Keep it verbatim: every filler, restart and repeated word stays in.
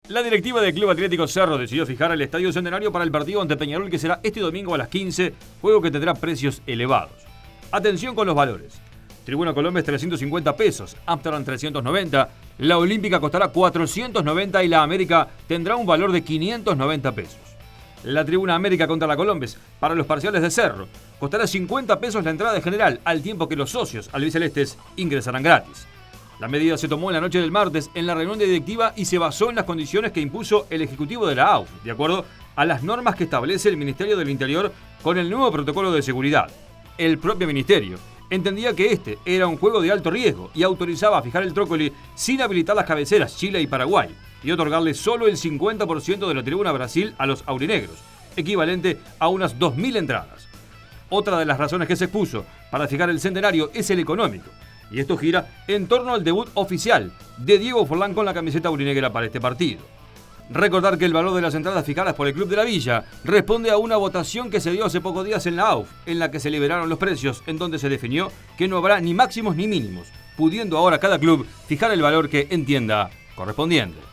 La directiva del Club Atlético Cerro decidió fijar el Estadio Centenario para el partido ante Peñarol, que será este domingo a las quince, juego que tendrá precios elevados. Atención con los valores. Tribuna Colombia trescientos cincuenta pesos, Amsterdam trescientos noventa, la Olímpica costará cuatrocientos noventa y la América tendrá un valor de quinientos noventa pesos. La Tribuna América contra la Colombes, para los parciales de Cerro, costará cincuenta pesos la entrada de general, al tiempo que los socios albicelestes ingresarán gratis. La medida se tomó en la noche del martes en la reunión de directiva y se basó en las condiciones que impuso el Ejecutivo de la A U F, de acuerdo a las normas que establece el Ministerio del Interior con el nuevo protocolo de seguridad. El propio Ministerio entendía que este era un juego de alto riesgo y autorizaba a fijar el trócoli sin habilitar las cabeceras Chile y Paraguay y otorgarle solo el cincuenta por ciento de la tribuna Brasil a los aurinegros, equivalente a unas dos mil entradas. Otra de las razones que se expuso para fijar el centenario es el económico, y esto gira en torno al debut oficial de Diego Forlán con la camiseta aurinegra para este partido. Recordar que el valor de las entradas fijadas por el Club de la Villa responde a una votación que se dio hace pocos días en la A U F, en la que se liberaron los precios, en donde se definió que no habrá ni máximos ni mínimos, pudiendo ahora cada club fijar el valor que entienda correspondiente.